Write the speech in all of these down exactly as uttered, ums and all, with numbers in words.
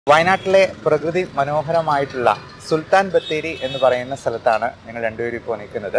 വയനാട്ടിലെ പ്രകൃതി മനോഹരമായിട്ടുള്ള സുൽത്താൻ ബത്തേരി എന്ന് പറയുന്ന സ്ഥലത്താണ് ഞങ്ങൾ രണ്ടുപേരും ഇപ്പോൾ നിൽക്കുന്നത്.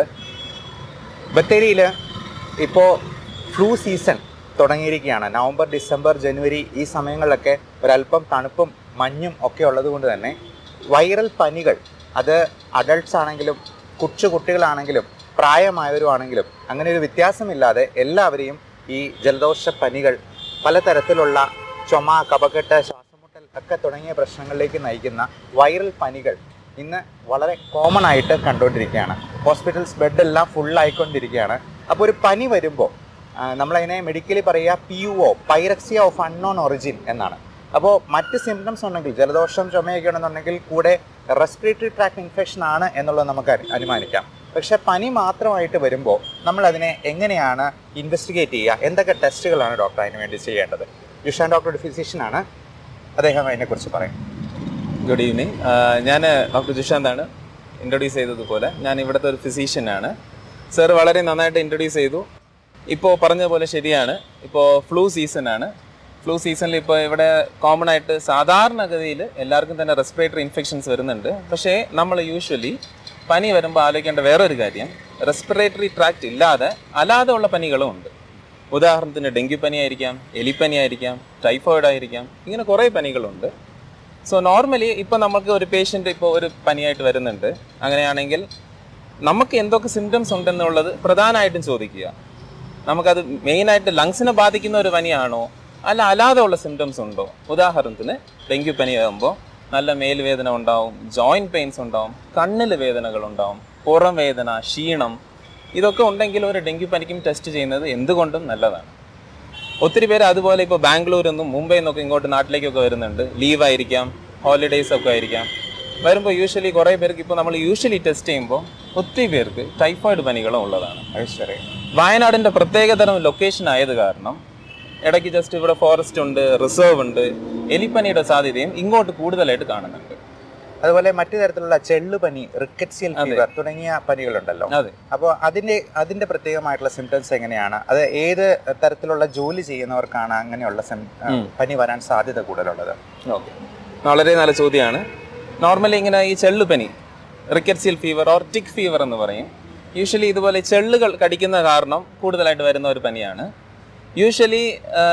ബത്തേരിയിൽ ഇപ്പോൾ ഫ്ലൂ സീസൺ തുടങ്ങിയിരിക്കുകയാണ്. നവംബർ, ഡിസംബർ, ജനുവരി ഈ സമയങ്ങളിലൊക്കെ ഒരല്പം തണുപ്പും മഞ്ഞും ഒക്കെ ഉള്ളത് കൊണ്ട് തന്നെ വൈറൽ പനികൾ, അത് അഡൾട്ട്സ് ആണെങ്കിലും കൊച്ചു കുട്ടികളാണെങ്കിലും പ്രായമായവരുമാണെങ്കിലും അങ്ങനെ ഒരു വ്യത്യാസമില്ലാതെ എല്ലാവരെയും ഈ ജലദോഷ പനികൾ, പലതരത്തിലുള്ള ചുമ, കഫക്കെട്ട്, ശ്വാസമുട്ടൽ ഒക്കെ തുടങ്ങിയ പ്രശ്നങ്ങളിലേക്ക് നയിക്കുന്ന വൈറൽ പനികൾ ഇന്ന് വളരെ കോമൺ ആയിട്ട് കണ്ടുകൊണ്ടിരിക്കുകയാണ്. ഹോസ്പിറ്റൽസ് ബെഡെല്ലാം ഫുള്ളായിക്കൊണ്ടിരിക്കുകയാണ്. അപ്പോൾ ഒരു പനി വരുമ്പോൾ നമ്മളതിനെ മെഡിക്കലി പറയുക P U O, pyrexia of unknown origin എന്നാണ്. അപ്പോൾ മറ്റ് സിംറ്റംസ് ഉണ്ടെങ്കിൽ, ജലദോഷം ചുമയൊക്കെ ഉണ്ടെന്നുണ്ടെങ്കിൽ കൂടെ റെസ്പിറേറ്ററി ട്രാക്ട് ഇൻഫെക്ഷൻ ആണ് എന്നുള്ളത് നമുക്ക് അനുമാനിക്കാം. പക്ഷേ പനി മാത്രമായിട്ട് വരുമ്പോൾ നമ്മൾ അതിനെ എങ്ങനെയാണ് ഇൻവെസ്റ്റിഗേറ്റ് ചെയ്യുക, എന്തൊക്കെ ടെസ്റ്റുകളാണ് ഡോക്ടർ അതിന് വേണ്ടി ചെയ്യേണ്ടത്? ജിഷാൻ ഡോക്ടർ ഒരു ഫിസിഷ്യനാണ്, അദ്ദേഹം അതിനെക്കുറിച്ച് പറയും. Good evening. ഞാൻ ഡോക്ടർ ജിഷാന്താണ്. ഇൻട്രൊഡ്യൂസ് ചെയ്തതുപോലെ ഞാൻ ഇവിടുത്തെ ഒരു ഫിസിഷ്യനാണ്. സർ വളരെ നന്നായിട്ട് ഇൻട്രൊഡ്യൂസ് ചെയ്തു. ഇപ്പോൾ പറഞ്ഞതുപോലെ ശരിയാണ്, ഇപ്പോൾ ഫ്ലൂ സീസണാണ്. ഫ്ലൂ സീസണിൽ ഇപ്പോൾ ഇവിടെ കോമൺ ആയിട്ട് സാധാരണഗതിയിൽ എല്ലാവർക്കും തന്നെ റെസ്പിറേറ്ററി ഇൻഫെക്ഷൻസ് വരുന്നുണ്ട്. പക്ഷേ നമ്മൾ യൂഷ്വലി പനി വരുമ്പോൾ ആലോചിക്കേണ്ട വേറൊരു കാര്യം, റെസ്പിറേറ്ററി ട്രാക്ട് ഇല്ലാതെ അല്ലാതെ ഉള്ള പനികളും ഉണ്ട്. ഉദാഹരണത്തിന് ഡെങ്കി പനി ആയിരിക്കാം, എലിപ്പനി ആയിരിക്കാം, ടൈഫോയിഡ് ആയിരിക്കാം, ഇങ്ങനെ കുറേ പനികളുണ്ട്. സോ നോർമലി ഇപ്പോൾ നമുക്ക് ഒരു പേഷ്യൻ്റ് ഇപ്പോൾ ഒരു പനിയായിട്ട് വരുന്നുണ്ട്. അങ്ങനെയാണെങ്കിൽ നമുക്ക് എന്തൊക്കെ സിംറ്റംസ് ഉണ്ടെന്നുള്ളത് പ്രധാനമായിട്ടും ചോദിക്കുക. നമുക്കത് മെയിനായിട്ട് ലങ്സിനെ ബാധിക്കുന്ന ഒരു പനിയാണോ അല്ല അല്ലാതെ ഉള്ള സിംറ്റംസ് ഉണ്ടോ? ഉദാഹരണത്തിന് ഡെങ്കി പനി ആകുമ്പോൾ നല്ല മേൽവേദന ഉണ്ടാവും, ജോയിൻറ്റ് പെയിൻസ് ഉണ്ടാവും, കണ്ണിൽ വേദനകൾ ഉണ്ടാവും, പുറം വേദന, ക്ഷീണം, ഇതൊക്കെ ഉണ്ടെങ്കിൽ ഒരു ഡെങ്കി പനിക്കും ടെസ്റ്റ് ചെയ്യുന്നത് എന്തുകൊണ്ടും നല്ലതാണ്. ഒത്തിരി പേര് അതുപോലെ ഇപ്പോൾ ബാംഗ്ലൂരിൽ നിന്നും മുംബൈയിൽ നിന്നൊക്കെ ഇങ്ങോട്ട് നാട്ടിലേക്കൊക്കെ വരുന്നുണ്ട്. ലീവായിരിക്കാം, ഹോളിഡേയ്സ് ഒക്കെ ആയിരിക്കാം. വരുമ്പോൾ യൂഷ്വലി കുറേ പേർക്ക് ഇപ്പോൾ നമ്മൾ യൂഷ്വലി ടെസ്റ്റ് ചെയ്യുമ്പോൾ ഒത്തിരി പേർക്ക് ടൈഫോയിഡ് പനികളും ഉള്ളതാണ്. ഐശ്വര്യ വയനാടിൻ്റെ പ്രത്യേകതരം ലൊക്കേഷൻ ആയത് കാരണം ഇടയ്ക്ക് ജസ്റ്റ് ഇവിടെ ഫോറസ്റ്റ് ഉണ്ട്, റിസർവ് ഉണ്ട്, എലിപ്പനിയുടെ സാധ്യതയും ഇങ്ങോട്ട് കൂടുതലായിട്ട് കാണുന്നുണ്ട്. അതുപോലെ മറ്റു തരത്തിലുള്ള ചെള്ളുപനി, റിക്കറ്റ്സിയൽ ഫീവർ തുടങ്ങിയ പനികളുണ്ടല്ലോ. അപ്പോൾ അതിന്റെ അതിന്റെ പ്രത്യേകമായിട്ടുള്ള സിംറ്റംസ് എങ്ങനെയാണ്? അത് ഏത് തരത്തിലുള്ള ജോലി ചെയ്യുന്നവർക്കാണ് അങ്ങനെയുള്ള പനി വരാൻ സാധ്യത കൂടുതലുള്ളത്? ഓക്കെ, വളരെ നല്ല ചോദ്യമാണ്. നോർമലി ഇങ്ങനെ ഈ ചെള്ളുപനി, rickettsial fever or tick fever എന്ന് പറയും. യൂഷ്വലി ഇതുപോലെ ചെള്ളുകൾ കടിക്കുന്ന കാരണം കൂടുതലായിട്ട് വരുന്ന ഒരു പനിയാണ്. യൂഷ്വലി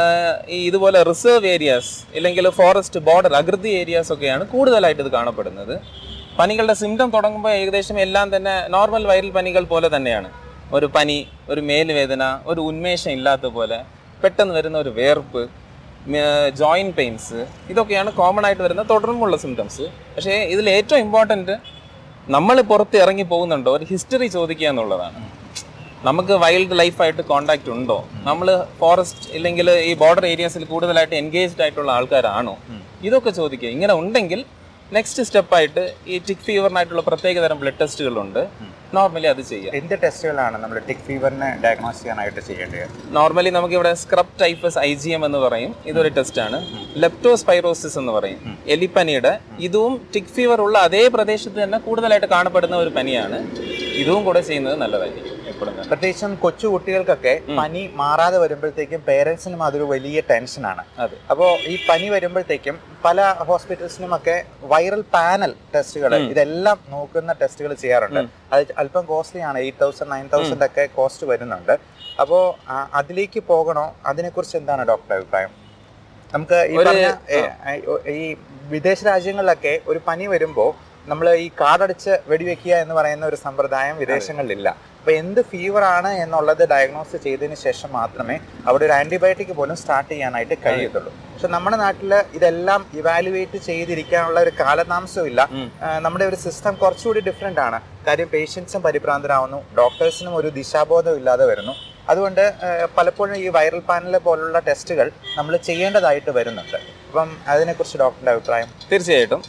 ഈ ഇതുപോലെ റിസർവ് ഏരിയാസ് ഇല്ലെങ്കിൽ ഫോറസ്റ്റ് ബോർഡർ അകൃതി ഏരിയാസ് ഒക്കെയാണ് കൂടുതലായിട്ട് ഇത് കാണപ്പെടുന്നത്. പനികളുടെ സിംറ്റം തുടങ്ങുമ്പോൾ ഏകദേശം എല്ലാം തന്നെ നോർമൽ വൈറൽ പനികൾ പോലെ തന്നെയാണ്. ഒരു പനി, ഒരു മേൽവേദന, ഒരു ഉന്മേഷം ഇല്ലാത്ത പോലെ, പെട്ടെന്ന് വരുന്ന ഒരു വേർപ്പ്, ജോയിൻറ്റ് പെയിൻസ്, ഇതൊക്കെയാണ് കോമൺ ആയിട്ട് വരുന്ന തുടർന്നുള്ള സിംറ്റംസ്. പക്ഷേ ഇതിൽ ഏറ്റവും ഇമ്പോർട്ടൻറ്റ് നമ്മൾ പുറത്ത് ഇറങ്ങി പോകുന്നുണ്ടോ, ഒരു ഹിസ്റ്ററി ചോദിക്കുക എന്നുള്ളതാണ്. നമുക്ക് വൈൽഡ് ലൈഫായിട്ട് കോണ്ടാക്ട് ഉണ്ടോ, നമ്മൾ ഫോറസ്റ്റ് ഇല്ലെങ്കിൽ ഈ ബോർഡർ ഏരിയാസിൽ കൂടുതലായിട്ട് എൻഗേജ്ഡ് ആയിട്ടുള്ള ആൾക്കാരാണോ, ഇതൊക്കെ ചോദിക്കുക. ഇങ്ങനെ ഉണ്ടെങ്കിൽ നെക്സ്റ്റ് സ്റ്റെപ്പായിട്ട് ഈ ടിക് ഫീവറിനായിട്ടുള്ള പ്രത്യേകതരം ബ്ലഡ് ടെസ്റ്റുകളുണ്ട്. നോർമലി അത് ചെയ്യാം. എന്ത് ടെസ്റ്റുകളാണ് നമ്മൾ ടിക് ഫീവറിനെ ഡയഗ്നോസ് ചെയ്യാനായിട്ട് ചെയ്യേണ്ടത്? നോർമലി നമുക്കിവിടെ scrub typhus I G M എന്ന് പറയും, ഇതൊരു ടെസ്റ്റാണ്. ലെപ്റ്റോസ്പൈറോസിസ് എന്ന് പറയും, എലിപ്പനിയുടെ. ഇതും ടിക് ഫീവർ ഉള്ള അതേ പ്രദേശത്ത് തന്നെ കൂടുതലായിട്ട് കാണപ്പെടുന്ന ഒരു പനിയാണ്. ഇതും കൂടെ ചെയ്യുന്നത് നല്ലതായിരിക്കും. പ്രത്യേകിച്ചും കൊച്ചു കുട്ടികൾക്കൊക്കെ പനി മാറാതെ വരുമ്പോഴത്തേക്കും പേരൻസിനും അതൊരു വലിയ ടെൻഷനാണ്. അപ്പോൾ ഈ പനി വരുമ്പോഴത്തേക്കും പല ഹോസ്പിറ്റൽസിനും ഒക്കെ വൈറൽ പാനൽ ടെസ്റ്റുകൾ, ഇതെല്ലാം നോക്കുന്ന ടെസ്റ്റുകൾ ചെയ്യാറുണ്ട്. അത് അല്പം കോസ്റ്റ്ലി ആണ്, എയ്റ്റ് തൗസൻഡ് നയൻ തൗസൻഡ് ഒക്കെ കോസ്റ്റ് വരുന്നുണ്ട്. അപ്പോൾ അതിലേക്ക് പോകണോ? അതിനെക്കുറിച്ച് എന്താണ് ഡോക്ടറുടെ അഭിപ്രായം? നമുക്ക് ഈ പറഞ്ഞ ഈ വിദേശ രാജ്യങ്ങളിലൊക്കെ ഒരു പനി വരുമ്പോൾ നമ്മൾ ഈ കാർഡടിച്ച് വെടിവെക്കുക എന്ന് പറയുന്ന ഒരു സമ്പ്രദായം വിദേശങ്ങളിലില്ല. അപ്പോൾ എന്ത് ഫീവർ ആണ് എന്നുള്ളത് ഡയഗ്നോസ് ചെയ്തതിന് ശേഷം മാത്രമേ അവിടെ ഒരു ആൻറ്റിബയോട്ടിക് പോലും സ്റ്റാർട്ട് ചെയ്യാനായിട്ട് കഴിയത്തുള്ളൂ. പക്ഷെ നമ്മുടെ നാട്ടിൽ ഇതെല്ലാം ഇവാലുവേറ്റ് ചെയ്തിരിക്കാനുള്ള ഒരു കാലതാമസവും ഇല്ല. നമ്മുടെ ഒരു സിസ്റ്റം കുറച്ചുകൂടി ഡിഫറെൻ്റ് ആണ്. കാര്യം പേഷ്യൻസും പരിഭ്രാന്തരാവുന്നു, ഡോക്ടേഴ്സിനും ഒരു ദിശാബോധം ഇല്ലാതെ വരുന്നു. അതുകൊണ്ട് പലപ്പോഴും ഈ വൈറൽ പാനൽ പോലുള്ള ടെസ്റ്റുകൾ നമ്മൾ ചെയ്യേണ്ടതായിട്ട് വരുന്നുണ്ട്. അപ്പം അതിനെക്കുറിച്ച് ഡോക്ടറുടെ അഭിപ്രായം? തീർച്ചയായിട്ടും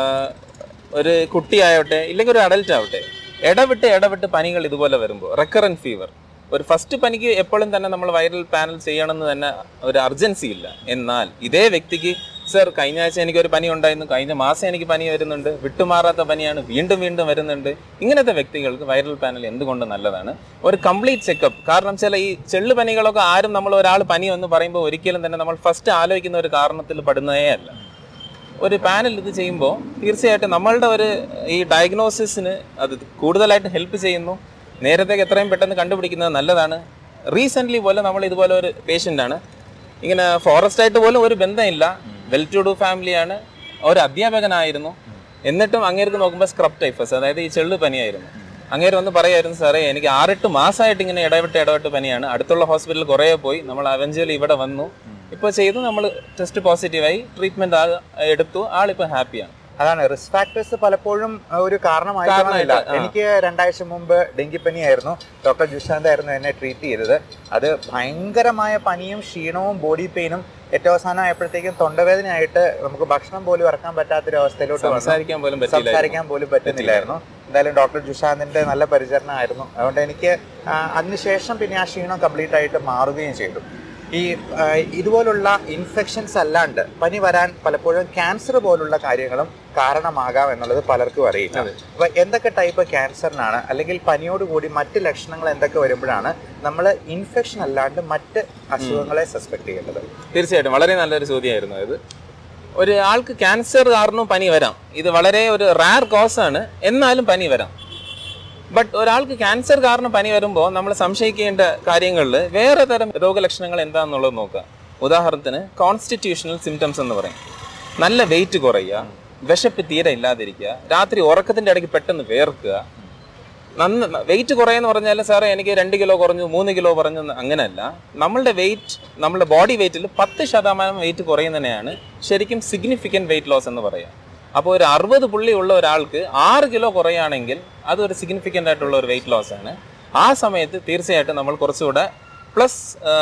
ഒരു കുട്ടിയാവട്ടെ ഇല്ലെങ്കിൽ ഒരു അഡൽട്ട് ആവട്ടെ, ഇടവിട്ട് ഇടവിട്ട് പനികൾ ഇതുപോലെ വരുമ്പോൾ റെക്കറൻറ്റ് ഫീവർ, ഒരു ഫസ്റ്റ് പനിക്ക് എപ്പോഴും തന്നെ നമ്മൾ വൈറൽ പാനൽ ചെയ്യണമെന്ന് തന്നെ ഒരു അർജൻസി ഇല്ല. എന്നാൽ ഇതേ വ്യക്തിക്ക് സർ കഴിഞ്ഞ ആഴ്ച എനിക്കൊരു പനി ഉണ്ടായിരുന്നു, കഴിഞ്ഞ മാസം എനിക്ക് പനി വരുന്നുണ്ട്, വിട്ടുമാറാത്ത പനിയാണ്, വീണ്ടും വീണ്ടും വരുന്നുണ്ട്, ഇങ്ങനത്തെ വ്യക്തികൾക്ക് വൈറൽ പാനൽ എന്തുകൊണ്ട് നല്ലതാണ്. ഒരു കംപ്ലീറ്റ് ചെക്കപ്പ്. കാരണം ചില ഈ ചെള്ളു പനികളൊക്കെ ആരും നമ്മൾ ഒരാൾ പനി എന്ന് പറയുമ്പോൾ ഒരിക്കലും തന്നെ നമ്മൾ ഫസ്റ്റ് ആലോചിക്കുന്ന ഒരു കാരണത്തിൽ പെടുന്നതേ അല്ല. ഒരു പാനൽ ഇത് ചെയ്യുമ്പോൾ തീർച്ചയായിട്ടും നമ്മളുടെ ഒരു ഈ ഡയഗ്നോസിസിന് അത് കൂടുതലായിട്ട് ഹെൽപ്പ് ചെയ്യുന്നു. നേരത്തെ എത്രയും പെട്ടെന്ന് കണ്ടുപിടിക്കുന്നത് നല്ലതാണ്. റീസെൻ്റ്ലി പോലെ നമ്മൾ ഇതുപോലെ ഒരു പേഷ്യൻ്റാണ്, ഇങ്ങനെ ഫോറസ്റ്റ് ആയിട്ട് പോലും ഒരു ബന്ധമില്ല, വെൽ ടു ഡു ഫാമിലിയാണ്, ഒരു അധ്യാപകനായിരുന്നു. എന്നിട്ടും അങ്ങേർക്ക് നോക്കുമ്പോൾ സ്ക്രബ് ടൈഫസ്, അതായത് ഈ ചെള്ളു പനിയായിരുന്നു. അങ്ങേര് വന്ന് പറയായിരുന്നു, സാറേ എനിക്ക് ആറെട്ട് മാസമായിട്ട് ഇങ്ങനെ ഇടവിട്ട് ഇടവിട്ട് പനിയാണ്, അടുത്തുള്ള ഹോസ്പിറ്റലിൽ കുറേ പോയി, നമ്മൾ അവഞ്ചലി ഇവിടെ വന്നു, ഇപ്പോൾ ചെയ്തു, നമ്മൾ ടെസ്റ്റ് പോസിറ്റീവായി, ട്രീറ്റ്മെൻറ്റ് എടുത്തു, ആളിപ്പോൾ ഹാപ്പിയാണ്. അതാണ് റിസ്ക് ഫാക്ടേഴ്സ് പലപ്പോഴും ഒരു കാരണമായിട്ടില്ല. എനിക്ക് രണ്ടാഴ്ച മുമ്പ് ഡെങ്കിപ്പനി ആയിരുന്നു. ഡോക്ടർ ജുഷാന്ത് ആയിരുന്നു എന്നെ ട്രീറ്റ് ചെയ്തത്. അത് ഭയങ്കരമായ പനിയും ക്ഷീണവും ബോഡി പെയിനും ഏറ്റവും അവസാനം ആയപ്പോഴത്തേക്കും തൊണ്ടവേദനയായിട്ട് നമുക്ക് ഭക്ഷണം പോലും ഇറക്കാൻ പറ്റാത്തൊരു അവസ്ഥയിലോട്ട് സംസാരിക്കാൻ പോലും സംസാരിക്കാൻ പോലും പറ്റുന്നില്ലായിരുന്നു. എന്തായാലും ഡോക്ടർ ജുഷാന്തിന്റെ നല്ല പരിചരണമായിരുന്നു. അതുകൊണ്ട് എനിക്ക് അതിനുശേഷം പിന്നെ ആ ക്ഷീണം കംപ്ലീറ്റ് ആയിട്ട് മാറുകയും ചെയ്തു. ഈ ഇതുപോലുള്ള ഇൻഫെക്ഷൻസ് അല്ലാണ്ട് പനി വരാൻ പലപ്പോഴും ക്യാൻസർ പോലുള്ള കാര്യങ്ങളും കാരണമാകാം എന്നുള്ളത് പലർക്കും അറിയില്ല. അപ്പൊ എന്തൊക്കെ ടൈപ്പ് ക്യാൻസറിനാണ് അല്ലെങ്കിൽ പനിയോടുകൂടി മറ്റ് ലക്ഷണങ്ങൾ എന്തൊക്കെ വരുമ്പോഴാണ് നമ്മൾ ഇൻഫെക്ഷൻ അല്ലാണ്ട് മറ്റ് അസുഖങ്ങളെ സസ്പെക്ട് ചെയ്യേണ്ടത്? തീർച്ചയായിട്ടും വളരെ നല്ലൊരു ചോദ്യമായിരുന്നു ഇത്. ഒരു ആൾക്ക് ക്യാൻസർ കാരണം പനി വരാം, ഇത് വളരെ ഒരു റയർ കോസ് ആണ്, എന്നാലും പനി വരാം. ബട്ട് ഒരാൾക്ക് ക്യാൻസർ കാരണം പനി വരുമ്പോൾ നമ്മൾ സംശയിക്കേണ്ട കാര്യങ്ങളിൽ വേറെ തരം രോഗലക്ഷണങ്ങൾ എന്താണെന്നുള്ളത് നോക്കുക. ഉദാഹരണത്തിന് കോൺസ്റ്റിറ്റ്യൂഷണൽ സിംറ്റംസ് എന്ന് പറയും. നല്ല വെയിറ്റ് കുറയുക, വിശപ്പ് തീരെ ഇല്ലാതിരിക്കുക, രാത്രി ഉറക്കത്തിൻ്റെ ഇടയ്ക്ക് പെട്ടെന്ന് വേർക്കുക. നന്ന വെയിറ്റ് കുറയെന്ന് പറഞ്ഞാൽ സാറേ എനിക്ക് രണ്ട് കിലോ കുറഞ്ഞു മൂന്ന് കിലോ കുറഞ്ഞു അങ്ങനെയല്ല. നമ്മളുടെ വെയിറ്റ് നമ്മളുടെ ബോഡി വെയിറ്റിൽ പത്ത് ശതമാനം വെയിറ്റ് കുറയുന്നതിനെയാണ് ശരിക്കും സിഗ്നിഫിക്കൻറ്റ് വെയിറ്റ് ലോസ് എന്ന് പറയുക. അപ്പോൾ ഒരു അറുപത് പുള്ളി ഉള്ള ഒരാൾക്ക് ആറ് കിലോ കുറയുകയാണെങ്കിൽ അതൊരു സിഗ്നിഫിക്കൻ്റ് ആയിട്ടുള്ള ഒരു വെയിറ്റ് ലോസ് ആണ്. ആ സമയത്ത് തീർച്ചയായിട്ടും നമ്മൾ കുറച്ചുകൂടെ പ്ലസ്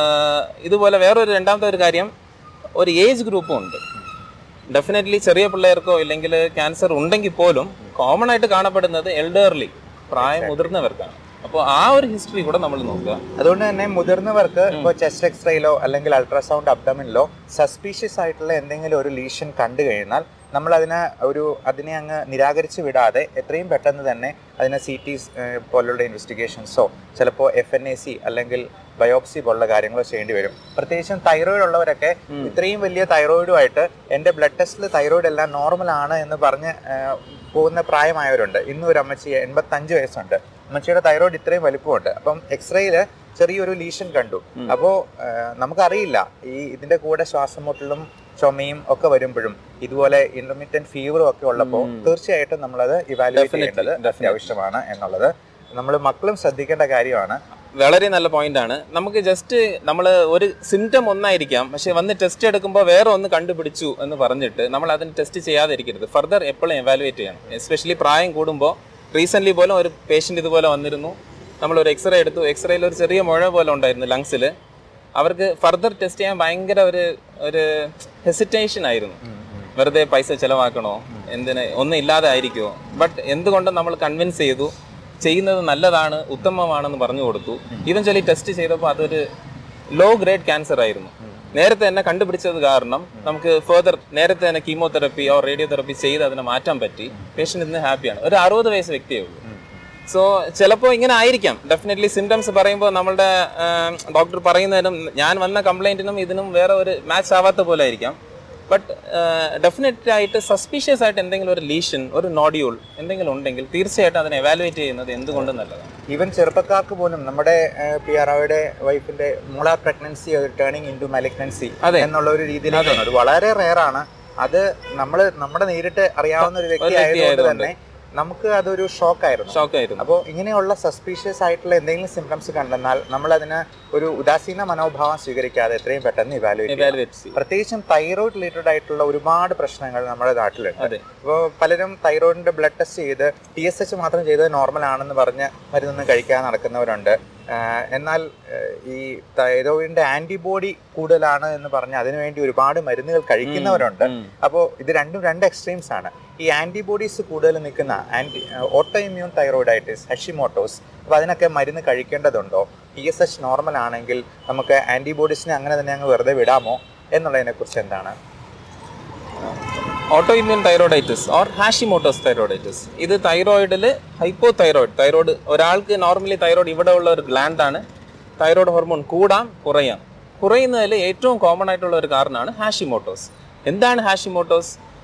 ഇതുപോലെ വേറൊരു രണ്ടാമത്തെ ഒരു കാര്യം, ഒരു ഏജ് ഗ്രൂപ്പും ഉണ്ട്. ഡെഫിനറ്റ്ലി ചെറിയ പിള്ളേർക്കോ ഇല്ലെങ്കിൽ ക്യാൻസർ ഉണ്ടെങ്കിൽ പോലും കോമൺ ആയിട്ട് കാണപ്പെടുന്നത് എൽഡർലി, പ്രായം മുതിർന്നവർക്കാണ്. അപ്പോൾ ആ ഒരു ഹിസ്റ്ററി കൂടെ നമ്മൾ നോക്കുക. അതുകൊണ്ട് തന്നെ മുതിർന്നവർക്ക് ഇപ്പോൾ ചെസ്റ്റ് എക്സ്റേയിലോ അല്ലെങ്കിൽ അൾട്രാസൗണ്ട് അബ്ഡമിനിലോ സസ്പീഷ്യസ് ആയിട്ടുള്ള എന്തെങ്കിലും ഒരു ലീഷൻ കണ്ടു കഴിഞ്ഞാൽ നമ്മൾ അതിനെ ഒരു അതിനെ അങ്ങ് നിരാകരിച്ച് വിടാതെ എത്രയും പെട്ടെന്ന് തന്നെ അതിനെ സി ടി പോലുള്ള ഇൻവെസ്റ്റിഗേഷൻസോ ചിലപ്പോൾ എഫ് എൻ എ സി അല്ലെങ്കിൽ ബയോപ്സി പോലുള്ള കാര്യങ്ങളോ ചെയ്യേണ്ടി വരും. പ്രത്യേകിച്ചും തൈറോയിഡ് ഉള്ളവരൊക്കെ ഇത്രയും വലിയ തൈറോയിഡുമായിട്ട് എൻ്റെ ബ്ലഡ് ടെസ്റ്റിൽ തൈറോയിഡ് എല്ലാം നോർമൽ ആണ് എന്ന് പറഞ്ഞ് പോകുന്ന പ്രായമായവരുണ്ട്. ഇന്നും ഒരു അമ്മച്ചി എൺപത്തഞ്ച് വയസ്സുണ്ട്, അമ്മച്ചിയുടെ തൈറോയിഡ് ഇത്രയും വലിപ്പമുണ്ട്. അപ്പം എക്സ്റേയില് ചെറിയൊരു ലീഷൻ കണ്ടു. അപ്പോൾ നമുക്കറിയില്ല, ഈ ഇതിൻ്റെ കൂടെ ശ്വാസം മുട്ടലും ചുമയും ഒക്കെ വരുമ്പോഴും ഇതുപോലെ ഇന്റർമീഡിയറ്റ് ഫീവറും ഒക്കെ ഉള്ളപ്പോൾ തീർച്ചയായിട്ടും നമ്മളത് ഇവാലുവേറ്റ് ചെയ്യേണ്ടത് അത്യാവശ്യമാണ് എന്നുള്ളത് നമ്മൾ മക്കളും ശ്രദ്ധിക്കേണ്ട കാര്യമാണ്. വളരെ നല്ല പോയിന്റ് ആണ്. നമുക്ക് ജസ്റ്റ് നമ്മൾ ഒരു സിംറ്റം ഒന്നായിരിക്കാം, പക്ഷെ വന്ന് ടെസ്റ്റ് എടുക്കുമ്പോൾ വേറെ ഒന്ന് കണ്ടുപിടിച്ചു എന്ന് പറഞ്ഞിട്ട് നമ്മൾ അതിന് ടെസ്റ്റ് ചെയ്യാതിരിക്കരുത്. ഫർദർ എപ്പോഴും എവാലുവേറ്റ് ചെയ്യണം. എസ്പെഷ്യലി പ്രായം കൂടുമ്പോൾ. റീസെൻ്റ്ലി പോലും ഒരു പേഷ്യൻ്റ് ഇതുപോലെ വന്നിരുന്നു, നമ്മളൊരു എക്സ്റേ എടുത്തു. എക്സ്റേയിൽ ഒരു ചെറിയ മുഴ പോലെ ഉണ്ടായിരുന്നു ലങ്സിൽ. അവർക്ക് ഫർദർ ടെസ്റ്റ് ചെയ്യാൻ ഭയങ്കര ഒരു ഒരു ഹെസിറ്റേഷൻ ആയിരുന്നു. വെറുതെ പൈസ ചിലവാക്കണോ, എന്തിന്, ഒന്നും ഇല്ലാതെ ആയിരിക്കുമോ. ബട്ട് എന്തുകൊണ്ടും നമ്മൾ കൺവിൻസ് ചെയ്തു, ചെയ്യുന്നത് നല്ലതാണ്, ഉത്തമമാണെന്ന് പറഞ്ഞു കൊടുത്തു. ഈവൻച്വലി ടെസ്റ്റ് ചെയ്തപ്പോൾ അതൊരു ലോ ഗ്രേഡ് ക്യാൻസർ ആയിരുന്നു. നേരത്തെ തന്നെ കണ്ടുപിടിച്ചത് കാരണം നമുക്ക് ഫെർദർ നേരത്തെ തന്നെ കീമോതെറപ്പി ഓർ റേഡിയോതെറപ്പി ചെയ്ത് അതിനെ മാറ്റാൻ പറ്റി. പേഷ്യൻ്റ് ഇന്ന് ഹാപ്പിയാണ്. ഒരു അറുപത് വയസ്സ് വ്യക്തിയേ ഉള്ളൂ. സോ ചിലപ്പോൾ ഇങ്ങനെ ആയിരിക്കാം. ഡെഫിനറ്റ്ലി സിംറ്റംസ് പറയുമ്പോൾ നമ്മളുടെ ഡോക്ടർ പറയുന്നതിനും ഞാൻ വന്ന കംപ്ലൈൻറ്റിനും ഇതിനും വേറെ ഒരു മാച്ച് ആവാത്ത പോലെ ആയിരിക്കാം. ബട്ട് ഡെഫിനറ്റ് ആയിട്ട് സസ്പീഷ്യസ് ആയിട്ട് എന്തെങ്കിലും ഒരു ലീഷൻ, ഒരു നോഡ്യൂൾ എന്തെങ്കിലും ഉണ്ടെങ്കിൽ തീർച്ചയായിട്ടും അതിനെ എവാലുവേറ്റ് ചെയ്യുന്നത് എന്തുകൊണ്ടും നല്ലതാണ്. ഈവൻ ചെറുപ്പക്കാർക്ക് പോലും നമ്മുടെ പി ആർ ഒയുടെ വൈഫിന്റെ molar pregnancy turning into malignancy എന്നുള്ള ഒരു രീതിയിലാണ്. അത് വളരെ റെയറാണ്. അത് നമ്മൾ നമ്മുടെ നേരിട്ട് അറിയാവുന്ന ഒരു വ്യക്തി ആയതുകൊണ്ട് തന്നെ നമുക്ക് അതൊരു ഷോക്കായിരുന്നു ഷോക്കായിരുന്നു അപ്പോൾ ഇങ്ങനെയുള്ള സസ്പീഷ്യസ് ആയിട്ടുള്ള എന്തെങ്കിലും സിംറ്റംസ് കണ്ടെന്നാൽ നമ്മൾ അതിന് ഒരു ഉദാസീന മനോഭാവം സ്വീകരിക്കാതെ എത്രയും പെട്ടെന്ന് ഇവാലുവേറ്റ് ചെയ്യും. പ്രത്യേകിച്ചും തൈറോയിഡ് റിലേറ്റഡ് ആയിട്ടുള്ള ഒരുപാട് പ്രശ്നങ്ങൾ നമ്മുടെ നാട്ടിലുണ്ട്. അപ്പോൾ പലരും തൈറോയിഡിന്റെ ബ്ലഡ് ടെസ്റ്റ് ചെയ്ത് ടി എസ് എച്ച് മാത്രം ചെയ്ത് നോർമൽ ആണെന്ന് പറഞ്ഞ് മരുന്നൊന്നും കഴിക്കാൻ നടക്കുന്നവരുണ്ട്. എന്നാൽ ഈ തൈറോയിഡിന്റെ ആന്റിബോഡി കൂടുതലാണ് എന്ന് പറഞ്ഞ് അതിനുവേണ്ടി ഒരുപാട് മരുന്നുകൾ കഴിക്കുന്നവരുണ്ട്. അപ്പോൾ ഇത് രണ്ടും രണ്ട് എക്സ്ട്രീംസ് ആണ്. ഈ ആന്റിബോഡീസ് കൂടുതൽ നിൽക്കുന്ന anti auto immune thyroiditis, Hashimoto's, അപ്പോൾ അതിനൊക്കെ മരുന്ന് കഴിക്കേണ്ടതുണ്ടോ? ടി എസ് എച്ച് നോർമൽ ആണെങ്കിൽ നമുക്ക് ആന്റിബോഡീസിനെ അങ്ങനെ തന്നെ അങ്ങ് വെറുതെ വിടാമോ എന്നുള്ളതിനെ കുറിച്ച് എന്താണ്? Auto immune thyroiditis or Hashimoto's thyroiditis, ഇത് തൈറോയിഡിൽ ഹൈപ്പോ തൈറോയിഡ് തൈറോയിഡ് ഒരാൾക്ക് നോർമലി തൈറോയിഡ് ഇവിടെ ഉള്ള ഒരു ഗ്ലാൻഡാണ്. തൈറോയിഡ് ഹോർമോൺ കൂടാം കുറയാം. കുറയുന്നതിൽ ഏറ്റവും കോമൺ ആയിട്ടുള്ള ഒരു കാരണമാണ് ഹാഷിമോട്ടോസ്. എന്താണ് ഹാഷിമോട്ടോസ്?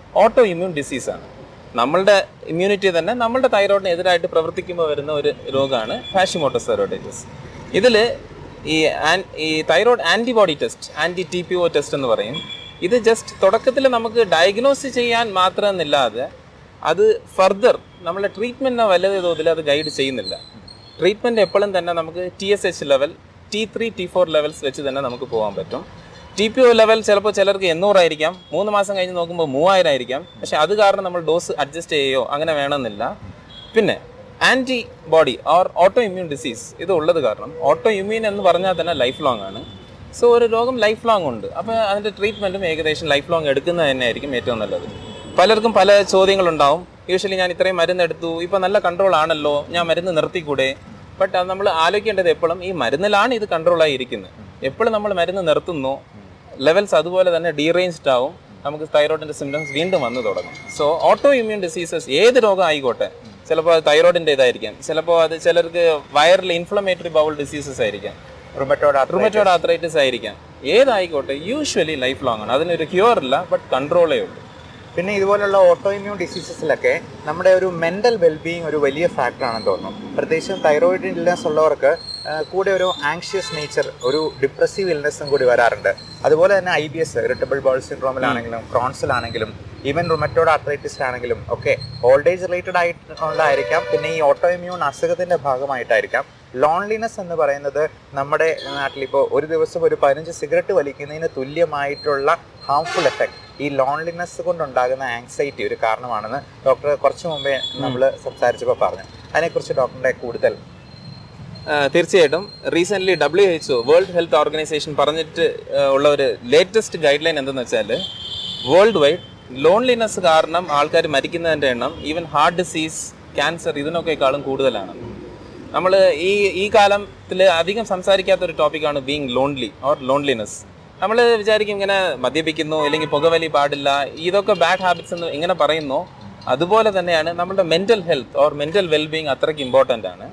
Auto immune ഡിസീസാണ്. നമ്മളുടെ ഇമ്മ്യൂണിറ്റി തന്നെ നമ്മളുടെ തൈറോയിഡിന് എതിരായിട്ട് പ്രവർത്തിക്കുമ്പോൾ വരുന്ന ഒരു രോഗമാണ് ഹാഷിമോട്ടോസ് തൈറോയിഡൈറ്റിസ്. ഇതിൽ ഈ ആൻ ഈ thyroid antibody test, anti T P O test എന്ന് പറയും. ഇത് ജസ്റ്റ് തുടക്കത്തിൽ നമുക്ക് ഡയഗ്നോസ് ചെയ്യാൻ മാത്രമെന്നില്ലാതെ അത് ഫർദർ നമ്മളെ ട്രീറ്റ്മെൻറ്റിനെ വലിയ തോതിൽ അത് ഗൈഡ് ചെയ്യുന്നില്ല. ട്രീറ്റ്മെൻറ്റ് എപ്പോഴും തന്നെ നമുക്ക് T S H level, T three T four levels വെച്ച് തന്നെ നമുക്ക് പോകാൻ പറ്റും. ടി പി ഒ ലെവൽ ചിലപ്പോൾ ചിലർക്ക് എണ്ണൂറായിരിക്കാം, മൂന്ന് മാസം കഴിഞ്ഞ് നോക്കുമ്പോൾ മൂവായിരം ആയിരിക്കാം. പക്ഷേ അത് കാരണം നമ്മൾ ഡോസ് അഡ്ജസ്റ്റ് ചെയ്യുകയോ അങ്ങനെ വേണമെന്നില്ല. പിന്നെ antibody or auto immune disease ഇത് ഉള്ളത് കാരണം, ഓട്ടോ ഇമ്മ്യൂൺ എന്ന് പറഞ്ഞാൽ തന്നെ ലൈഫ് ലോങ് ആണ്. സോ ഒരു രോഗം ലൈഫ് ലോങ് ഉണ്ട്. അപ്പോൾ അതിൻ്റെ ട്രീറ്റ്മെൻറ്റും ഏകദേശം ലൈഫ് ലോങ് എടുക്കുന്നത് തന്നെ ആയിരിക്കും ഏറ്റവും നല്ലത്. പലർക്കും പല ചോദ്യങ്ങളുണ്ടാവും. യൂഷ്വലി ഞാൻ ഇത്രയും മരുന്ന് എടുത്തു, ഇപ്പോൾ നല്ല കൺട്രോൾ ആണല്ലോ, ഞാൻ മരുന്ന് നിർത്തിക്കൂടെ? ബട്ട് അത് നമ്മൾ ആലോചിക്കേണ്ടത് എപ്പോഴും ഈ മരുന്നിലാണ് ഇത് കൺട്രോളായി ഇരിക്കുന്നത്. എപ്പോഴും നമ്മൾ മരുന്ന് നിർത്തുന്നു, ലെവൽസ് അതുപോലെ തന്നെ ഡീറേഞ്ച്ഡ് ആവും, നമുക്ക് തൈറോയിഡിൻ്റെ സിംറ്റംസ് വീണ്ടും വന്നു തുടങ്ങും. സോ ഓട്ടോ ഇമ്മ്യൂൺ ഡിസീസസ് ഏത് രോഗം ആയിക്കോട്ടെ, ചിലപ്പോൾ അത് തൈറോയിഡിൻ്റെ ഇതായിരിക്കാം, ചിലപ്പോൾ അത് ചിലർക്ക് വൈറൽ ഇൻഫ്ലമേറ്ററി ബൗൾ ഡിസീസസ് ആയിരിക്കാം, റുമറ്റോയ്ഡ് ആർത്രൈറ്റിസ് ആയിരിക്കാം, ഏതായിക്കോട്ടെ യൂഷ്വലി ലൈഫ് ലോങ് ആണ്. അതിനൊരു ക്യൂർ ഇല്ല, ബട്ട് കൺട്രോളേ ഉള്ളൂ. പിന്നെ ഇതുപോലുള്ള ഓട്ടോ ഇമ്മ്യൂൺ ഡിസീസസിലൊക്കെ നമ്മുടെ ഒരു മെൻ്റൽ വെൽബീയിങ് ഒരു വലിയ ഫാക്ടറാണെന്ന് തോന്നുന്നു. പ്രത്യേകിച്ചും തൈറോയിഡ് ഇൽനെസ് ഉള്ളവർക്ക് കൂടെ ഒരു ആങ്ഷ്യസ് നേച്ചർ, ഒരു ഡിപ്രസീവ് ഇൽനെസ്സും കൂടി വരാറുണ്ട്. അതുപോലെ തന്നെ I B S, irritable bowel സിൻഡ്രോമിലാണെങ്കിലും ക്രോൺസിലാണെങ്കിലും ഈവൻ റുമറ്റോയ്ഡ് ആർത്രൈറ്റിസിലാണെങ്കിലും ഒക്കെ ഓൾഡ് ഏജ് റിലേറ്റഡ് ആയിട്ടുള്ളതായിരിക്കാം. പിന്നെ ഈ ഓട്ടോ ഇമ്മ്യൂൺ അസുഖത്തിൻ്റെ ഭാഗമായിട്ടായിരിക്കാം. ലോൺലിനെസ് എന്ന് പറയുന്നത് നമ്മുടെ നാട്ടിലിപ്പോൾ ഒരു ദിവസം ഒരു പതിനഞ്ച് സിഗരറ്റ് വലിക്കുന്നതിന് തുല്യമായിട്ടുള്ള ഹാംഫുൾ എഫക്റ്റ് ഈ ലോൺലിനെസ് കൊണ്ടുണ്ടാകുന്ന ആങ്സൈറ്റി ഒരു കാരണമാണെന്ന് ഡോക്ടർ കുറച്ച് മുമ്പേ നമ്മൾ സംസാരിച്ചപ്പോൾ പറഞ്ഞു. അതിനെക്കുറിച്ച് ഡോക്ടറിൻ്റെ കൂടുതൽ. തീർച്ചയായിട്ടും recently W H O world health organisation പറഞ്ഞിട്ട് ഉള്ള ഒരു ലേറ്റസ്റ്റ് ഗൈഡ് ലൈൻ എന്തെന്ന് വെച്ചാൽ, വേൾഡ് വൈഡ് ലോൺലിനെസ് കാരണം ആൾക്കാർ മരിക്കുന്നതിൻ്റെ എണ്ണം ഈവൻ ഹാർട്ട് ഡിസീസ്, ക്യാൻസർ ഇതിനൊക്കെക്കാളും കൂടുതലാണ്. നമ്മൾ ഈ ഈ കാലത്തിൽ അധികം സംസാരിക്കാത്തൊരു ടോപ്പിക്കാണ് ബീങ് ലോൺലി ഓർ ലോൺലിനെസ്. നമ്മൾ വിചാരിക്കും ഇങ്ങനെ മദ്യപിക്കുന്നു അല്ലെങ്കിൽ പുകവലി പാടില്ല, ഇതൊക്കെ ബാഡ് ഹാബിറ്റ്സ് എന്ന് എങ്ങനെ പറയുന്നു, അതുപോലെ തന്നെയാണ് നമ്മുടെ mental health or mental wellbeing അത്രയ്ക്ക് ഇമ്പോർട്ടൻ്റ് ആണ്.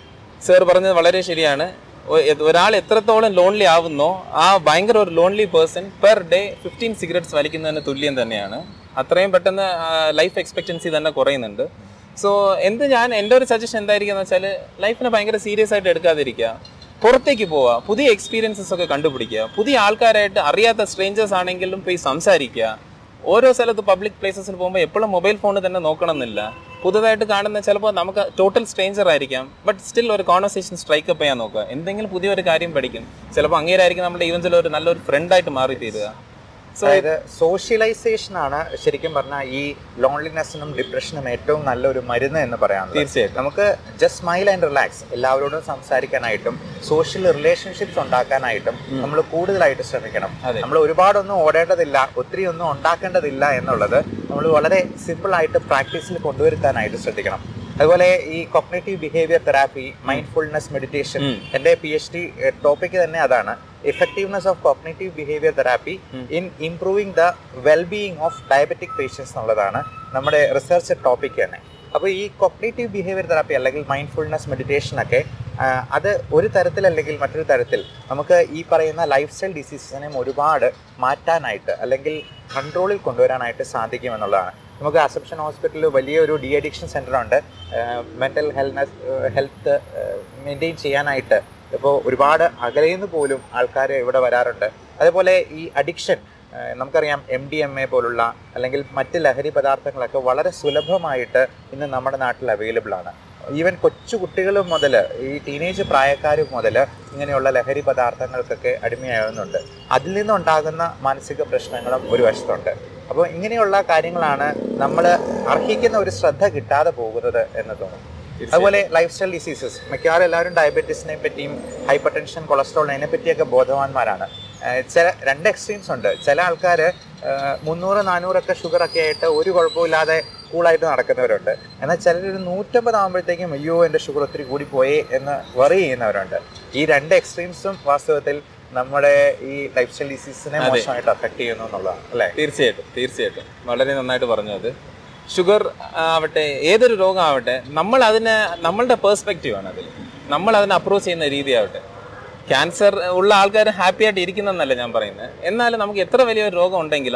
സർ പറഞ്ഞത് വളരെ ശരിയാണ്. ഒരാൾ എത്രത്തോളം ലോൺലി ആവുന്നോ ആ ഭയങ്കര ഒരു lonely person per day fifteen cigarettes വലിക്കുന്നതിന് തുല്യം തന്നെയാണ്. അത്രയും പെട്ടെന്ന് ലൈഫ് എക്സ്പെക്റ്റൻസി തന്നെ കുറയുന്നുണ്ട്. സോ എന്ത് ഞാൻ എൻ്റെ ഒരു സജഷൻ എന്തായിരിക്കും എന്ന് വെച്ചാൽ, ലൈഫിനെ ഭയങ്കര സീരിയസ് ആയിട്ട് എടുക്കാതിരിക്കുക, പുറത്തേക്ക് പോവുക, പുതിയ എക്സ്പീരിയൻസസ് ഒക്കെ കണ്ടുപിടിക്കുക, പുതിയ ആൾക്കാരായിട്ട് അറിയാത്ത സ്ട്രേഞ്ചേഴ്സ് ആണെങ്കിലും പോയി സംസാരിക്കുക. ഓരോ സ്ഥലത്ത് പബ്ലിക് പ്ലേസസിൽ പോകുമ്പോൾ എപ്പോഴും മൊബൈൽ ഫോണിൽ തന്നെ നോക്കണം എന്നില്ല. പുതുതായിട്ട് കാണുന്ന ചിലപ്പോൾ നമുക്ക് ടോട്ടൽ സ്ട്രേഞ്ചർ ആയിരിക്കാം, ബട്ട് സ്റ്റിൽ ഒരു കോൺവെർസേഷൻ സ്ട്രൈക്ക് അപ്പ് ചെയ്യാൻ നോക്കുക. എന്തെങ്കിലും പുതിയൊരു കാര്യം പഠിക്കും. ചിലപ്പോൾ അങ്ങേരായിരിക്കും നമ്മുടെ ഈവൻസിൽ ഒരു നല്ലൊരു ഫ്രണ്ടായിട്ട് മാറി തീരുക. അതായത് സോഷ്യലൈസേഷനാണ് ശരിക്കും പറഞ്ഞാൽ ഈ ലോൺലിനെസ്സിനും ഡിപ്രഷനും ഏറ്റവും നല്ലൊരു മരുന്ന് എന്ന് പറയാം. തീർച്ചയായിട്ടും നമുക്ക് ജസ്റ്റ് സ്മൈൽ ആൻഡ് റിലാക്സ്, എല്ലാവരോടും സംസാരിക്കാനായിട്ടും സോഷ്യൽ റിലേഷൻഷിപ്സ് ഉണ്ടാക്കാനായിട്ടും നമ്മൾ കൂടുതലായിട്ട് ശ്രമിക്കണം. നമ്മൾ ഒരുപാടൊന്നും ഓടേണ്ടതില്ല, ഒത്തിരി ഒന്നും ഉണ്ടാക്കേണ്ടതില്ല എന്നുള്ളത് നമ്മൾ വളരെ സിമ്പിളായിട്ട് പ്രാക്ടീസിൽ കൊണ്ടുവരുത്താനായിട്ട് ശ്രദ്ധിക്കണം. അതുപോലെ ഈ cognitive behaviour therapy, mindfulness meditation, എൻ്റെ പി എച്ച് ഡി ടോപ്പിക്ക് തന്നെ അതാണ്. Effectiveness of cognitive behaviour therapy in improving the wellbeing of diabetic patients എന്നുള്ളതാണ് നമ്മുടെ റിസർച്ച് ടോപ്പിക്ക് തന്നെ. അപ്പോൾ ഈ കോഗ്നിറ്റീവ് ബിഹേവിയർ തെറാപ്പി അല്ലെങ്കിൽ മൈൻഡ്ഫുൾനെസ് മെഡിറ്റേഷനൊക്കെ അത് ഒരു തരത്തിൽ അല്ലെങ്കിൽ മറ്റൊരു തരത്തിൽ നമുക്ക് ഈ പറയുന്ന ലൈഫ് സ്റ്റൈൽ ഡിസീസസിനെ ഒരുപാട് മാറ്റാനായിട്ട് അല്ലെങ്കിൽ കൺട്രോളിൽ കൊണ്ടുവരാനായിട്ട് സാധിക്കുമെന്നുള്ളതാണ്. നമുക്ക് അസംപ്ഷൻ ഹോസ്പിറ്റലിൽ വലിയൊരു ഡി അഡിക്ഷൻ സെൻ്ററുണ്ട്. മെൻ്റൽ ഹെൽത്ത് ഹെൽത്ത് മെയിൻറ്റെയിൻ ചെയ്യാനായിട്ട് ഇപ്പോൾ ഒരുപാട് അകലയിൽ നിന്ന് പോലും ആൾക്കാർ ഇവിടെ വരാറുണ്ട്. അതേപോലെ ഈ അഡിക്ഷൻ നമുക്കറിയാം, എം ഡി എം എ പോലുള്ള അല്ലെങ്കിൽ മറ്റ് ലഹരി പദാർത്ഥങ്ങളൊക്കെ വളരെ സുലഭമായിട്ട് ഇന്ന് നമ്മുടെ നാട്ടിൽ അവൈലബിൾ ആണ്. ഈവൻ കൊച്ചു കുട്ടികൾ മുതൽ ഈ ടീനേജ് പ്രായക്കാർ മുതൽ ഇങ്ങനെയുള്ള ലഹരി പദാർത്ഥങ്ങൾക്കൊക്കെ അടിമയാകുന്നുണ്ട്. അതിൽ നിന്നുണ്ടാകുന്ന മാനസിക പ്രശ്നങ്ങളും ഒരു വശത്തുണ്ട്. അപ്പോൾ ഇങ്ങനെയുള്ള കാര്യങ്ങളാണ് നമ്മൾ അർഹിക്കുന്ന ഒരു ശ്രദ്ധ കിട്ടാതെ പോകുന്നത് എന്ന് തോന്നുന്നു. അതുപോലെ ലൈഫ് സ്റ്റൈൽ ഡിസീസസ്, മിക്കവാറും എല്ലാവരും ഡയബറ്റീസിനെ പറ്റിയും ഹൈപ്പർ ടെൻഷൻ, കൊളസ്ട്രോൾ അതിനെ പറ്റിയൊക്കെ ബോധവാന്മാരാണ്. ചില രണ്ട് എക്സ്ട്രീംസ് ഉണ്ട്. ചില ആൾക്കാർ മുന്നൂറ് നാനൂറൊക്കെ ഷുഗറൊക്കെ ആയിട്ട് ഒരു കുഴപ്പമില്ലാതെ കൂളായിട്ട് നടക്കുന്നവരുണ്ട്. എന്നാൽ ചിലരൊരു നൂറ്റമ്പത് ആകുമ്പോഴത്തേക്കും അയ്യോ എൻ്റെ ഷുഗർ ഒത്തിരി കൂടിപ്പോയേ എന്ന് വറി ചെയ്യുന്നവരുണ്ട്. ഈ രണ്ട് എക്സ്ട്രീംസും വാസ്തവത്തിൽ നമ്മുടെ ഈ ലൈഫ് സ്റ്റൈൽ ഡിസീസിനെ മോശമായിട്ട് അഫക്ട് ചെയ്യുന്നു എന്നുള്ളതാണ് അല്ലേ? തീർച്ചയായിട്ടും തീർച്ചയായിട്ടും വളരെ നന്നായിട്ട് പറഞ്ഞത്. ഷുഗർ ആവട്ടെ, ഏതൊരു രോഗം ആവട്ടെ, നമ്മൾ അതിനെ നമ്മളുടെ പേഴ്സ്പെക്റ്റീവാണ് അതിൽ, നമ്മൾ അതിനെ അപ്രോച്ച് ചെയ്യുന്ന രീതിയാവട്ടെ. ക്യാൻസർ ഉള്ള ആൾക്കാർ ഹാപ്പി ആയിട്ട് ഇരിക്കുന്നതെന്നല്ല ഞാൻ പറയുന്നത്. എന്നാലും നമുക്ക് എത്ര വലിയൊരു രോഗം ഉണ്ടെങ്കിലും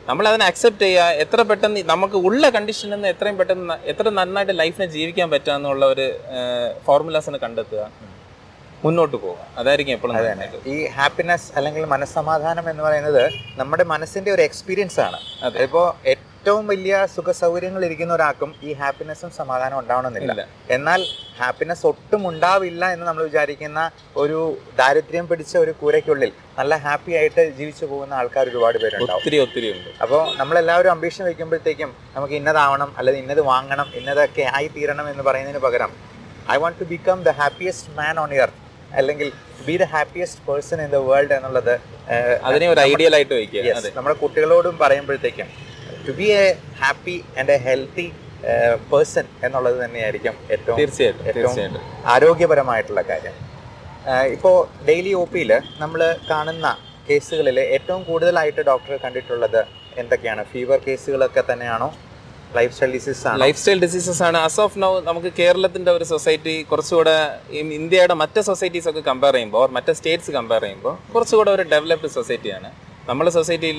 നമ്മൾ അതിനെ അക്സെപ്റ്റ് ചെയ്യുക, എത്ര പെട്ടെന്ന് നമുക്ക് ഉള്ള കണ്ടീഷനിൽ നിന്ന് എത്രയും പെട്ടെന്ന് എത്ര നന്നായിട്ട് ലൈഫിനെ ജീവിക്കാൻ പറ്റുക എന്നുള്ള ഒരു ഫോർമുലാസിനെ കണ്ടെത്തുക, മുന്നോട്ട് പോകുക. അതായിരിക്കും എപ്പോഴും. ഈ ഹാപ്പിനെസ് അല്ലെങ്കിൽ മനസ്സമാധാനം എന്ന് പറയുന്നത് നമ്മുടെ മനസ്സിന്റെ ഒരു എക്സ്പീരിയൻസ് ആണ്. അതിപ്പോ ഏറ്റവും വലിയ സുഖ സൗകര്യങ്ങൾ ഇരിക്കുന്ന ഒരാൾക്കും ഈ ഹാപ്പിനെസ്സും സമാധാനം ഉണ്ടാവണമെന്നില്ല. എന്നാൽ ഹാപ്പിനെസ് ഒട്ടും ഉണ്ടാവില്ല എന്ന് നമ്മൾ വിചാരിക്കുന്ന ഒരു ദാരിദ്ര്യം പിടിച്ച ഒരു കൂരയ്ക്കുള്ളിൽ നല്ല ഹാപ്പി ആയിട്ട് ജീവിച്ചു പോകുന്ന ആൾക്കാർ ഒരുപാട് പേരുണ്ടാവും. ഒത്തിരി ഒത്തിരി ഉണ്ട്. അപ്പോൾ നമ്മളെല്ലാവരും അംബീഷൻ വയ്ക്കുമ്പോഴത്തേക്കും നമുക്ക് ഇന്നതാവണം, അല്ലെങ്കിൽ ഇന്നത് വാങ്ങണം, ഇന്നതൊക്കെ ആയി തീരണം എന്ന് പറയുന്നതിന് പകരം I want to become the happiest man on earth, അല്ലെങ്കിൽ be the happiest person in the world എന്നുള്ളത് അതിനെ ഒരു ഐഡിയൽ ആയിട്ട് വയ്ക്കുക. നമ്മുടെ കുട്ടികളോടും പറയുമ്പോഴത്തേക്കും to be a happy and a healthy person എന്നുള്ളത് തന്നെയായിരിക്കും ഏറ്റവും തീർച്ചയായിട്ടും ഏറ്റവും ആരോഗ്യപരമായിട്ടുള്ള കാര്യം. ഇപ്പോൾ ഡെയിലി ഒ പിയിൽ നമ്മൾ കാണുന്ന കേസുകളിൽ ഏറ്റവും കൂടുതലായിട്ട് ഡോക്ടർ കണ്ടിട്ടുള്ളത് എന്തൊക്കെയാണ്? ഫീവർ കേസുകളൊക്കെ തന്നെയാണോ? ലൈഫ് സ്റ്റൈൽ ഡിസീസസ് ആണ്. ലൈഫ് സ്റ്റൈൽ ഡിസീസസ് ആണ്. ആസ് ഓഫ് നൗ നമുക്ക് കേരളത്തിന്റെ ഒരു സൊസൈറ്റി കുറച്ചുകൂടെ ഇന്ത്യയുടെ മറ്റ് സൊസൈറ്റീസ് ഒക്കെ കമ്പയർ ചെയ്യുമ്പോൾ, മറ്റ് സ്റ്റേറ്റ്സ് കമ്പയർ ചെയ്യുമ്പോൾ കുറച്ചുകൂടെ ഒരു ഡെവലപ്ഡ് സൊസൈറ്റിയാണ്. നമ്മുടെ സൊസൈറ്റിയിൽ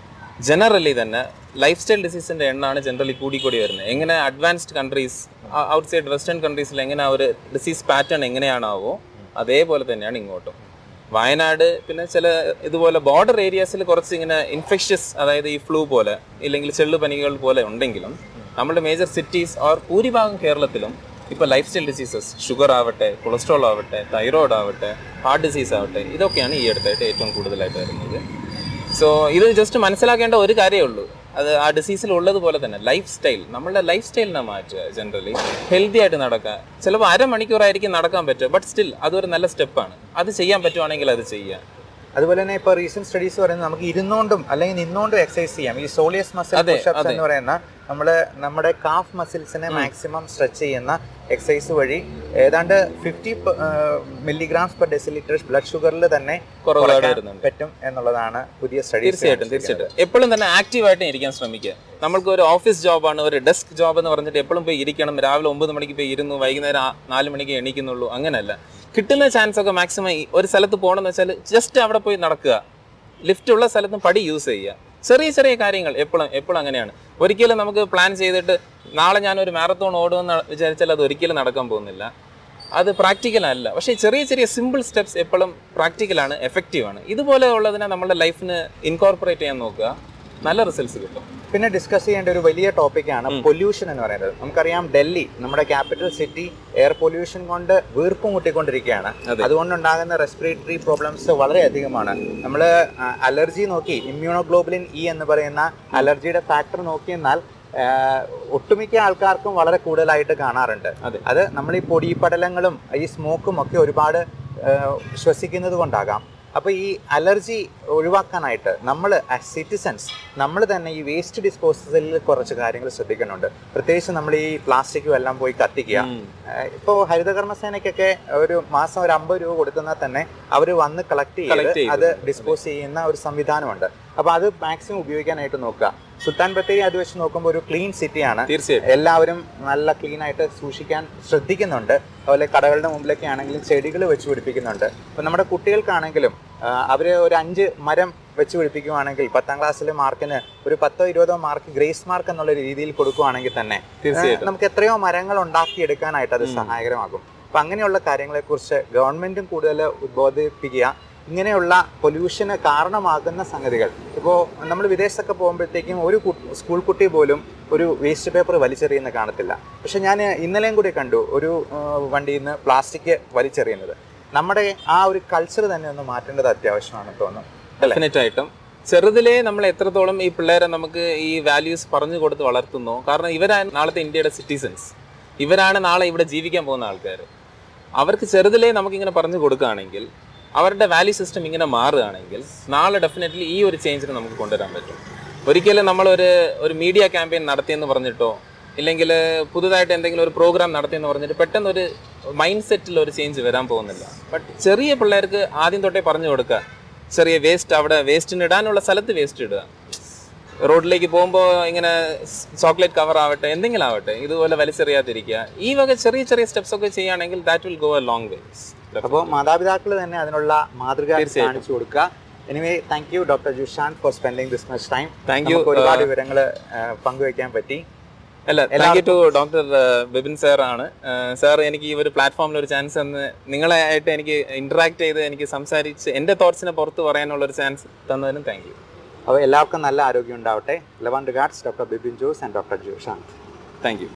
ജനറലി തന്നെ ലൈഫ് സ്റ്റൈൽ ഡിസീസിന്റെ എണ്ണമാണ് ജനറലി കൂടിക്കൂടി വരുന്നത്. എങ്ങനെ advanced countries, outside western കൺട്രീസിൽ എങ്ങനെ ഒരു ഡിസീസ് പാറ്റേൺ എങ്ങനെയാണാവോ അതേപോലെ തന്നെയാണ് ഇങ്ങോട്ടും. വയനാട് പിന്നെ ചില ഇതുപോലെ ബോർഡർ ഏരിയാസിൽ കുറച്ച് ഇങ്ങനെ ഇൻഫെക്ഷ്യസ്, അതായത് ഈ ഫ്ലൂ പോലെ ഇല്ലെങ്കിൽ ചെള്ളുപനികൾ പോലെ ഉണ്ടെങ്കിലും നമ്മുടെ മേജർ സിറ്റീസ് ഓർ ഭൂരിഭാഗം കേരളത്തിലും ഇപ്പോൾ ലൈഫ് സ്റ്റൈൽ ഡിസീസസ്, ഷുഗർ ആവട്ടെ, കൊളസ്ട്രോൾ ആവട്ടെ, തൈറോയ്ഡ് ആവട്ടെ, ഹാർട്ട് ഡിസീസ് ആവട്ടെ, ഇതൊക്കെയാണ് ഈ അടുത്തായിട്ട് ഏറ്റവും കൂടുതലായിട്ട് വരുന്നത്. സോ ഇത് ജസ്റ്റ് മനസ്സിലാക്കേണ്ട ഒരു കാര്യമേ ഉള്ളൂ. അത് ആ ഡിസീസിൽ ഉള്ളതുപോലെ തന്നെ ലൈഫ് സ്റ്റൈൽ, നമ്മളുടെ ലൈഫ് സ്റ്റൈലിനെ മാറ്റുക. ജനറലി ഹെൽത്തി ആയിട്ട് നടക്കുക. ചിലപ്പോൾ അരമണിക്കൂറായിരിക്കും നടക്കാൻ പറ്റുക, ബട്ട് സ്റ്റിൽ അതൊരു നല്ല സ്റ്റെപ്പാണ്. അത് ചെയ്യാൻ പറ്റുവാണെങ്കിൽ അത് ചെയ്യുക. അതുപോലെ തന്നെ ഇപ്പോൾ റീസെന്റ് സ്റ്റഡീസ് പറയുന്നത് നമുക്ക് ഇരുന്നുകൊണ്ടും അല്ലെങ്കിൽ നിന്നുകൊണ്ടും എക്സസൈസ് ചെയ്യാം. ഈ സോളിയസ് മസിൽ പുഷപ്സ് എന്ന് പറയുന്ന നമ്മൾ നമ്മുടെ കാഫ് മസിൽസിനെ മാക്സിമം സ്ട്രെച്ച് ചെയ്യുന്ന എക്സസൈസ് വഴി ഏതാണ്ട് fifty milligrams per decilitre blood ഷുഗറിൽ തന്നെ പറ്റും എന്നുള്ളതാണ് പുതിയ സ്റ്റഡീസ്. തീർച്ചയായിട്ടും തീർച്ചയായിട്ടും എപ്പോഴും തന്നെ ആക്റ്റീവായിട്ട് ഇരിക്കാൻ ശ്രമിക്കുക. നമ്മൾക്ക് ഒരു ഓഫീസ് ജോബാണ്, ഒരു ഡെസ്ക് ജോബ് എന്ന് പറഞ്ഞിട്ട് എപ്പോഴും പോയി ഇരിക്കണം, രാവിലെ ഒമ്പത് മണിക്ക് പോയി ഇരുന്നു വൈകുന്നേരം നാല് മണിക്ക് എണീക്കുന്നുള്ളൂ, അങ്ങനെയല്ല. കിട്ടുന്ന ചാൻസ് ഒക്കെ മാക്സിമം ഒരു സ്ഥലത്ത് പോകണമെന്ന് വെച്ചാൽ ജസ്റ്റ് അവിടെ പോയി നടക്കുക, ലിഫ്റ്റ് ഉള്ള സ്ഥലത്തും പടി യൂസ് ചെയ്യുക. ചെറിയ ചെറിയ കാര്യങ്ങൾ എപ്പോഴും എപ്പോഴും അങ്ങനെയാണ്. ഒരിക്കലും നമുക്ക് പ്ലാൻ ചെയ്തിട്ട് നാളെ ഞാനൊരു മാരത്തോൺ ഓടുമെന്ന് വിചാരിച്ചാൽ അത് ഒരിക്കലും നടക്കാൻ പോകുന്നില്ല, അത് പ്രാക്ടിക്കൽ അല്ല. പക്ഷേ ചെറിയ ചെറിയ സിമ്പിൾ സ്റ്റെപ്സ് എപ്പോഴും പ്രാക്ടിക്കലാണ്, എഫക്റ്റീവാണ്. ഇതുപോലെ ഉള്ളതിനെ നമ്മുടെ ലൈഫിന് ഇൻകോർപ്പറേറ്റ് ചെയ്യാൻ നോക്കുക, നല്ല റിസൾട്ട്സ് കിട്ടും. പിന്നെ ഡിസ്കസ് ചെയ്യേണ്ട ഒരു വലിയ ടോപ്പിക്കാണ് പൊല്യൂഷൻ എന്ന് പറയുന്നത്. നമുക്കറിയാം ഡൽഹി നമ്മുടെ ക്യാപിറ്റൽ സിറ്റി എയർ പൊല്യൂഷൻ കൊണ്ട് വീർപ്പ് മുട്ടിക്കൊണ്ടിരിക്കുകയാണ്. അതുകൊണ്ടുണ്ടാകുന്ന റെസ്പിറേറ്ററി പ്രോബ്ലംസ് വളരെ അധികമാണ്. നമ്മൾ അലർജി നോക്കി, ഇമ്മ്യൂണോഗ്ലോബുലിൻ ഇ എന്ന് പറയുന്ന അലർജിയുടെ ഫാക്ടർ നോക്കിയെന്നാൽ ഒട്ടുമിക്ക ആൾക്കാർക്കും വളരെ കൂടുതലായിട്ട് കാണാറുണ്ട്. അത് നമ്മൾ ഈ പൊടിപടലങ്ങളും ഈ സ്മോക്കും ഒക്കെ ഒരുപാട് ശ്വസിക്കുന്നത് കൊണ്ടാകാം. അപ്പോൾ ഈ അലർജി ഒഴിവാക്കാനായിട്ട് നമ്മൾ ആസ് സിറ്റിസൺസ് നമ്മൾ തന്നെ ഈ വേസ്റ്റ് ഡിസ്പോസലിൽ കുറച്ച് കാര്യങ്ങൾ ശ്രദ്ധിക്കുന്നുണ്ട്. പ്രത്യേകിച്ച് നമ്മൾ ഈ പ്ലാസ്റ്റിക്കും എല്ലാം പോയി കത്തിക്കുക. ഇപ്പോൾ ഹരിതകർമ്മസേനയ്ക്കൊക്കെ ഒരു മാസം ഒരു അമ്പത് രൂപ കൊടുത്താൽ തന്നെ അവർ വന്ന് കളക്ട് ചെയ്ത് അത് ഡിസ്പോസ് ചെയ്യുന്ന ഒരു സംവിധാനമുണ്ട്. അപ്പോൾ അത് മാക്സിമം ഉപയോഗിക്കാനായിട്ട് നോക്കുക. സുൽത്താൻ ബത്തേരി അത് വെച്ച് നോക്കുമ്പോൾ ഒരു ക്ലീൻ സിറ്റിയാണ്. തീർച്ചയായും എല്ലാവരും നല്ല ക്ലീൻ ആയിട്ട് സൂക്ഷിക്കാൻ ശ്രദ്ധിക്കുന്നുണ്ട്. അതുപോലെ കടകളുടെ മുമ്പിലൊക്കെ ആണെങ്കിലും ചെടികൾ വെച്ച് പിടിപ്പിക്കുന്നുണ്ട്. അപ്പോൾ നമ്മുടെ കുട്ടികൾക്കാണെങ്കിലും അവർ ഒരു അഞ്ച് മരം വെച്ച് പിടിപ്പിക്കുകയാണെങ്കിൽ പത്താം ക്ലാസ്സിലെ മാർക്കിന് ഒരു പത്തോ ഇരുപതോ മാർക്ക് ഗ്രേസ് മാർക്ക് എന്നുള്ള രീതിയിൽ കൊടുക്കുകയാണെങ്കിൽ തന്നെ തീർച്ചയായിട്ടും നമുക്ക് എത്രയോ മരങ്ങൾ ഉണ്ടാക്കിയെടുക്കാനായിട്ട് അത് സഹായകരമാകും. അപ്പം അങ്ങനെയുള്ള കാര്യങ്ങളെക്കുറിച്ച് ഗവൺമെൻറ്റും കൂടുതൽ ഉദ്ബോധിപ്പിക്കുക. ഇങ്ങനെയുള്ള പൊല്യൂഷന് കാരണമാകുന്ന സംഗതികൾ, ഇപ്പോൾ നമ്മൾ വിദേശത്തൊക്കെ പോകുമ്പോഴത്തേക്കും ഒരു സ്കൂൾ കുട്ടി പോലും ഒരു വേസ്റ്റ് പേപ്പർ വലിച്ചെറിയുന്ന കാണത്തില്ല. പക്ഷെ ഞാൻ ഇന്നലെയും കൂടി കണ്ടു ഒരു വണ്ടിയിൽ നിന്ന് പ്ലാസ്റ്റിക് വലിച്ചെറിയുന്നത്. നമ്മുടെ ആ ഒരു കൾച്ചർ തന്നെ ഒന്ന് മാറ്റേണ്ടത് അത്യാവശ്യമാണെന്ന് തോന്നുന്നു. ഡെഫിനറ്റായിട്ടും ചെറുതിലേ നമ്മൾ എത്രത്തോളം ഈ പിള്ളേരെ നമുക്ക് ഈ വാല്യൂസ് പറഞ്ഞു കൊടുത്ത് വളർത്തുന്നു. കാരണം ഇവരാണ് നാളത്തെ ഇന്ത്യയുടെ സിറ്റിസൺസ്, ഇവരാണ് നാളെ ഇവിടെ ജീവിക്കാൻ പോകുന്ന ആൾക്കാർ. അവർക്ക് ചെറുതിലേ നമുക്കിങ്ങനെ പറഞ്ഞു കൊടുക്കുകയാണെങ്കിൽ, അവരുടെ വാല്യൂ സിസ്റ്റം ഇങ്ങനെ മാറുകയാണെങ്കിൽ നാളെ ഡെഫിനറ്റ്ലി ഈ ഒരു ചേഞ്ചിന് നമുക്ക് കൊണ്ടുവരാൻ പറ്റും. ഒരിക്കലും നമ്മളൊരു ഒരു മീഡിയ ക്യാമ്പയിൻ നടത്തിയെന്ന് പറഞ്ഞിട്ടോ ഇല്ലെങ്കിൽ പുതുതായിട്ട് എന്തെങ്കിലും ഒരു പ്രോഗ്രാം നടത്തിയെന്ന് പറഞ്ഞിട്ട് പെട്ടെന്ന് ഒരു മൈൻഡ് സെറ്റിൽ ഒരു ചേഞ്ച് വരാൻ പോകുന്നില്ല. ബട്ട് ചെറിയ പിള്ളേർക്ക് ആദ്യം തൊട്ടേ പറഞ്ഞു കൊടുക്കുക, ചെറിയ വേസ്റ്റ് അവിടെ വേസ്റ്റിന് ഇടാനുള്ള സ്ഥലത്ത് വേസ്റ്റ് ഇടുക. റോഡിലേക്ക് പോകുമ്പോൾ ഇങ്ങനെ ചോക്ലേറ്റ് കവർ ആവട്ടെ എന്തെങ്കിലും ആവട്ടെ ഇതുപോലെ വലിച്ചെറിയാതിരിക്കുക. ഈ വക ചെറിയ ചെറിയ സ്റ്റെപ്സ് ഒക്കെ ചെയ്യുകയാണെങ്കിൽ that will go a long ways. അപ്പോൾ മാതാപിതാക്കൾ തന്നെ അതിനുള്ള മാതൃക കാണിച്ചു കൊടുക്കുക. Anyway thank you doctor Jushanth for spending this much time. Thank you. ഒരുപാട് വിവരങ്ങൾ പങ്കുവയ്ക്കാൻ പറ്റി. അല്ല, thank you too doctor Bipin sir ആണ്. സാർ എനിക്ക് ഈ ഒരു പ്ലാറ്റ്ഫോമിൽ ഒരു ചാൻസ് തന്ന് നിങ്ങളെ ആയിട്ട് എനിക്ക് ഇന്ററാക്ട് ചെയ്ത് എനിക്ക് സംസാരിച്ച് എൻ്റെ തോട്ട്സിനെ പുറത്ത് പറയാനുള്ള ഒരു ചാൻസ് തന്നതിനും താങ്ക് യു. അപ്പോൾ എല്ലാവർക്കും നല്ല ആരോഗ്യം ഉണ്ടാവട്ടെ. Loving regards doctor Bipin Jose and doctor Jushanth. Thank U.